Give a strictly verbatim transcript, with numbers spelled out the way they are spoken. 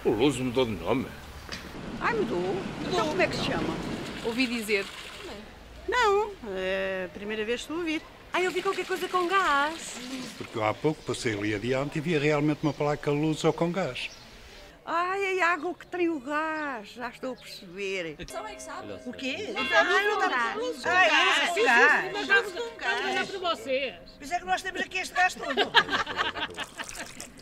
O Luso mudou de nome. Ai, mudou. Então como é que se chama? Ouvi dizer. Não, é a primeira vez que estou a ouvir. Ai, eu vi qualquer coisa com gás. Porque eu há pouco passei ali adiante e via realmente uma placa luz ou com gás. Ai, é a água que tem o gás. Já estou a perceber. Só é que sabe. O quê? Ah, não dá luz. Ah, é, Sim, gás. sim, sim, nós vamos estamos a olhar para vocês. Pois é que nós temos aqui este gás todo.